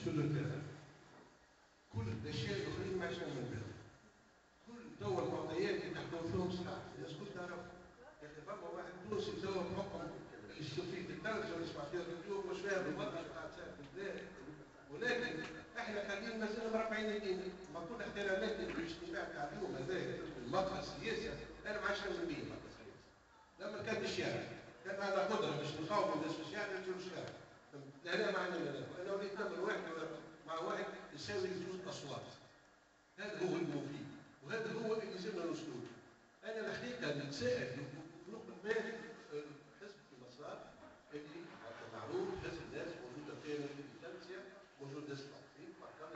سور لو تيران. كل الاشياء الاخرين ما عادش نعمل بها. كل توا المعطيات اللي تحكم فيهم صلاح، الناس الكل تعرف. يا اخي فما واحد تونسي توا بحكم الشوفي في الترجمه اللي سمعت فيها الفيديو مش فاهم بالضبط شو قاعد تصير في البلاد. ولكن احنا قاعدين مازلنا مربعين يدينا، ما كل احترامات للاجتماع تاع اليوم هذا المقهى السياسي انا ما عادش نؤمن به المقهى السياسي. لما كان في الشارع كان عندنا قدره باش نخاوضوا الناس في الشارع نمشيو للشارع. لا ما عندنا لا، انا وليت نعمل واحد مع واحد يساوي زوج اصوات. هذا هو المفيد وهذا هو اللي لازمنا نوصلوا له. انا الحقيقه نتساءل نقبل بالي حزب في مسار اللي معروف حزب الناس موجوده فينا في تونسيا موجود ناس معروفين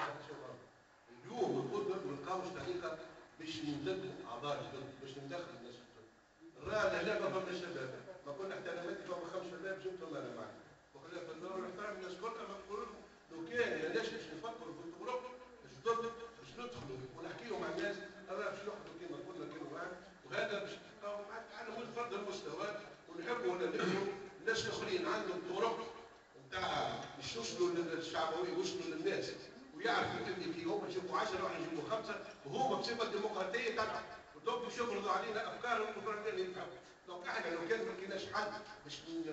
اليوم نقدر ما نلقاوش طريقه باش نمزقوا اعضاء جدد باش ندخل الناس الجدد. الراه لا ما فما شباب ما كنا احتراماتي فما 5 شباب جبتهم انا معي وخلينا في الدور نحترم الناس كلها ما نقول لهم لو كان ماناش باش نفكروا في الطرق جدد باش ندخلوا ونحكيوا مع الناس الراه باش ناخذوا كيما قلنا كانوا معنا وهذا باش نلقاو على فرض المستوى ونحبوا نلموا الناس الاخرين عندهم طرق نتاع باش يوصلوا للشعبويه يوصلوا للناس ويعرفوا اللي فيهم يجيبوا 10 واحد يجيبوا 5 وهما بصفه ديمقراطيه تبع ودونك باش يفرضوا علينا افكار الديمقراطيه اللي يفهموا. دونك احنا لو كان ما لقيناش حل باش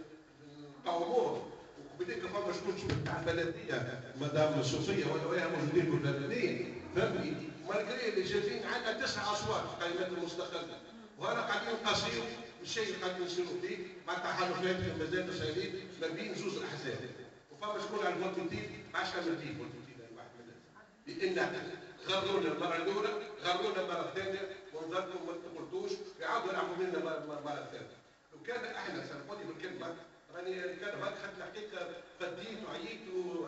نقاوموه وبديك فما شكون تاع البلديه مدام صوفيه ولا موجودين في البلديه فهمني مالغري اللي جايين عندنا 9 اصوات في القائمات المستقله وهنا قاعدين نقاسيو الشيء اللي قاعدين نسيروا فيه مع التحالفات في مازال مسائلين ما بين زوج الاحزاب وفما شكون على الفولتيتيف ما عادش نعمل فيه فولتيتيف واحد من الناس لان غرونا المره الاولى غرونا المره الثانيه ونظركم ما تقولتوش يعاودوا يلعبوا منا المره الثانيه. لو كان احنا سامحوني بالكلمه راني كان خدت الحقيقه فديت وعييت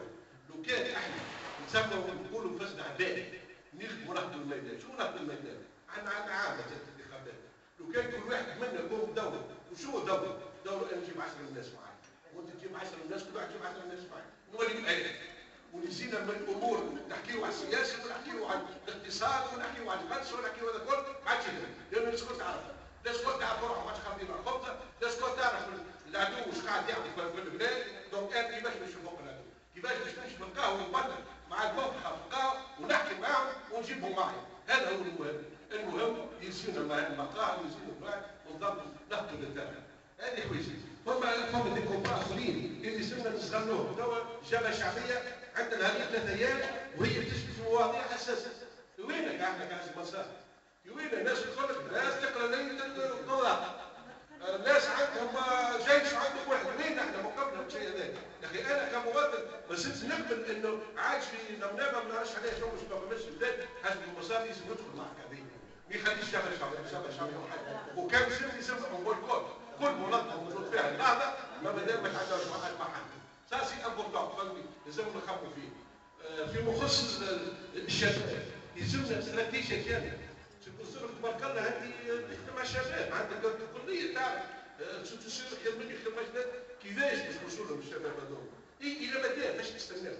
لو كان احنا نسموا نقولوا فزنا عباد نخدموا نهضوا الميدان شو نهضوا الميدان؟ عندنا عامه الانتخابات لو كان كل واحد منا يقوم بدوره وشو دوره؟ دوره انا نجيب 10 الناس معي وانت تجيب 10 الناس كل واحد يجيب 10 الناس معي نولي بآيات ونسينا من الامور نحكيو على السياسه ونحكيو على الاقتصاد ونحكيو على الفلسفه ونحكيو هذا كله ما عادش يدري لان الناس الكل تعرف الناس الكل تعرف روحهم ما عادش خاطرين على الخبزه الناس الكل تعرف العدو واش قاعد يعمل في البلاد دونك انا كيفاش باش نفوق العدو كيفاش باش نمشي في القهوه ونبلغ مع الموقع في القهوه ونحكي معاهم ونجيبهم معي هذا هو المهم. المهم يزيدوا المقاهي ويزيدوا البلاد ونضبطوا نهضوا للدرجه هذه كويسه. فما دي كومبا اخرين اللي صرنا نستغلوهم توا جبهه شعبيه عندنا هذه 3 ايام وهي بتشكي في مواضيع حساسه. وينك احنا كاس مسار؟ وين الناس تقول لك الناس تقرا ليله القضاء الناس عندهم جيش وعندهم واحد وين احنا مقابله بالشيء هذا؟ يا اخي انا كمواطن ما زلت نقبل انه عايش في نمنامه ما نعرفش عليه شغل باش ما فماش بلاد حسب المسار لازم ندخل مع هذه ما يخليش جبل شعبي وكان يسمى نقول كل منظمه موجود فيها النهضه ما دام ما تعداش مع حد ساسي امبورتون فهمني لازم نخافوا فيه. فيما يخص الشباب يلزمنا استراتيجيه كامله تصير تبارك الله هذه مع الشباب عندك الكليه تعرف تصير خدمه كيفاش باش نوصلوا لهم الشباب هذول الى متى باش نستناو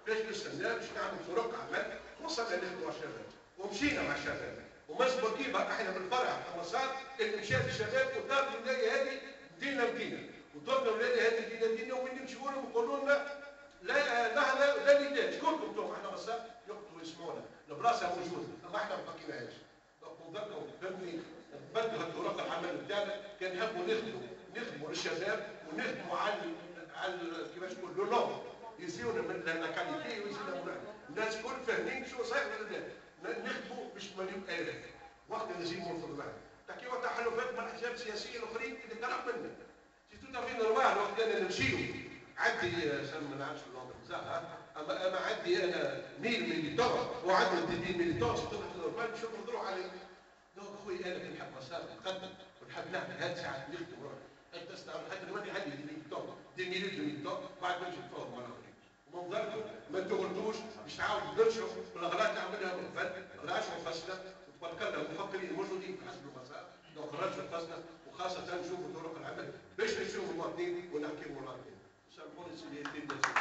باش نعمل فرق عمل وصلنا نخدموا مع الشباب ومشينا مع الشباب ومسبق كيما احنا بالفرع مسار اللي مشات الشباب ودار الولايه هذه دينا ودورنا الولايه هذه دينا وين نمشيو لهم ويقولوا لنا لا نداء شكونكم انتم احنا مسار يقعدوا يسمعونا البلاصه موجوده اما احنا ما بقيناهاش نذكروا فهمني نبدلوا الطرق العمل بتاعنا كان نحبوا نخدموا للشباب ونخدموا على كيفاش نقول لو نوم يزيونا من لا كاليتي ويزيونا الناس الكل فاهمين شو صحيح ولا لا نخدموا باش مليون الاف وقت نجيبوا نفرضوا معنا تحكيوا على تحالفات مع الاحزاب السياسيه الاخرين اللي طلب منا سيتو تافي نورمال وقت انا نمشيو عندي ما نعرفش اللغه بزاف اما عندي انا 1000 مليون وعندي 200 مليون سيتو نورمال نشوف نروح عليه دونك خويا انا كنحب مسار نقدم ونحب نعمل هاد ساعات نخدم روحي انت تستعمل حتى نولي عندي 2 مليون بعد ما نجي نفاوض مع الاخرين ومنظركم ما تغلطوش باش تعاودوا تدرسوا والاغلاط اللي عملناها من قبل راجعوا فصلنا وتبارك الله المفكرين الموجودين في حزب المسار دونك راجعوا فصلنا وخاصه نشوفوا طرق العمل باش نشوفوا المواطنين ونحكيوا مع المواطنين سامحوني سيدي